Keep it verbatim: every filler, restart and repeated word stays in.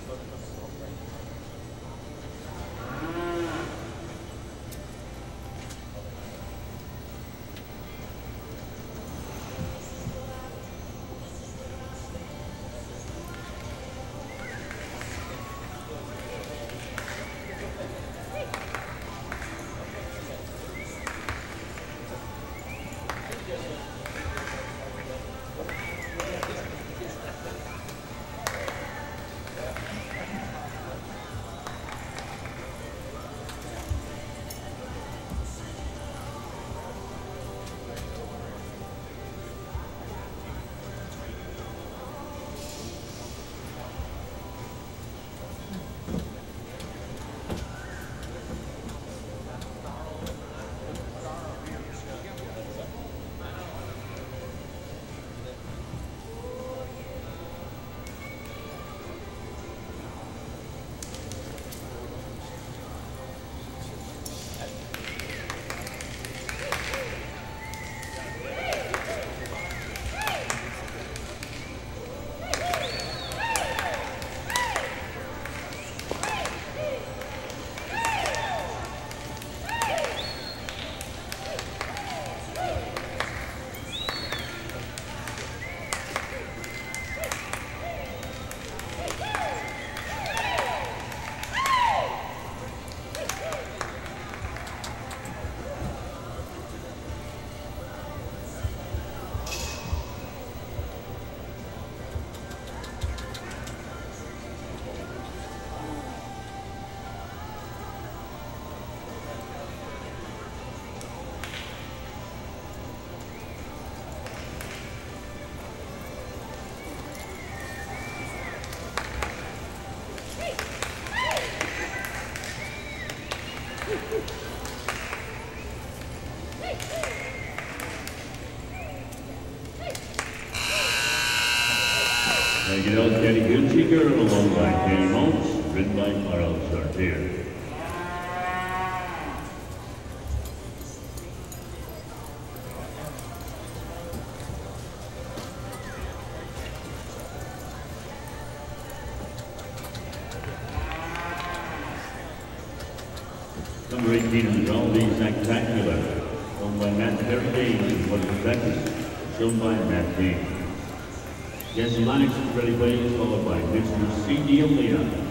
Thank you, Daddy Hilfiger, along by Kenny Mounts, written by Carl Sartier. Number eighteen in the draw, the Spectacular, owned by Matt Perry Danes, and was practice, shown by Matt Danes. Jesse Lennox is ready playing, followed by Mister C D. Leon.